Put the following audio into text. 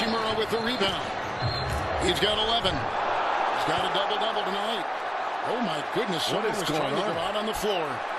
Hachimura with the rebound. He's got 11. He's got a double-double tonight. Oh, my goodness. Someone was trying to go out on the floor.